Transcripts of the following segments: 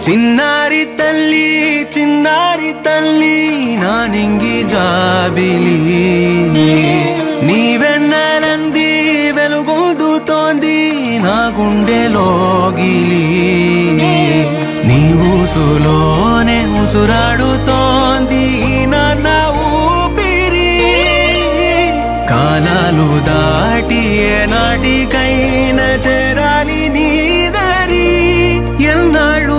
చిన్నారి తల్లి నా నింగి జాబిలి నీవెన్నెలంది వెలుగొందుతోంది నా గుండెలోగిలి నీ ఊసులోనే ఉసురాడుతోంది నాన్న ఊపిరి కాలాలు దాటి ఏనాటికైనా చేరాలి నీ దరి ఎన్నాళ్ళు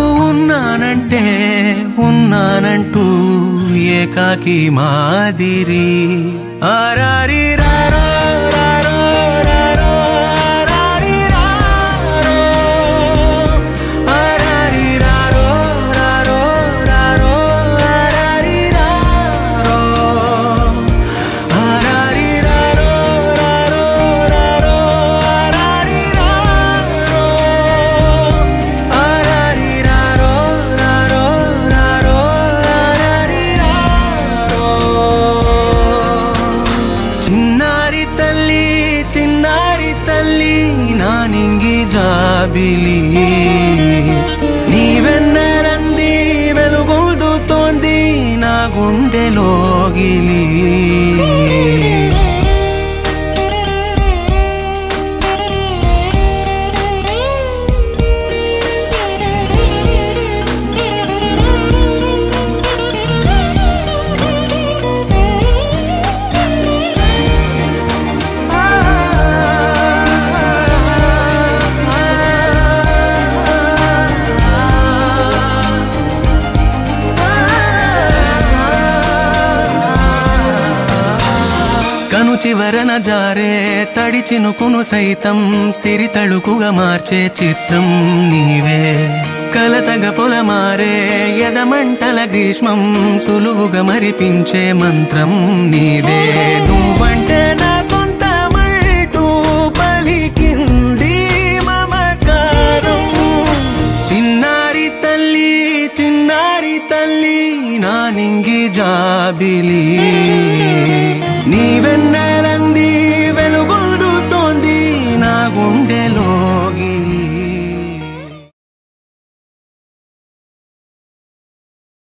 ఉన్నానంటూ ఏకాకి మాదిరి ఆరారి రారో రారో రారో ఆరారి రారో ఆరారి రారో రారో రారో ఆరారి రారో ఆరారి రారో రారో రారో ఆరారి రారో ఆరారి రారో రారో రారో ఆరారి రారో చిన్నారి తల్లి నా నింగి జాబిలి నీవెన్నెలంది వెలుగొందుతోంది నా గుండెలోగిలి కను చివరన జారే తడి చినుకును సైతం సిరి తళుకుగా మార్చే చిత్రం నీవే కలతగ పొలమారే ఎదమంటల గ్రీష్మం సులువుగా మరిపించే మంత్రం నీదే నువ్వంటే నా సొంతమంటూ పలికింది మమకారం చిన్నారి తల్లి నా నింగి జాబిలి నీవెన్నెలంది వెలుగొందుతోంది నా గుండెలో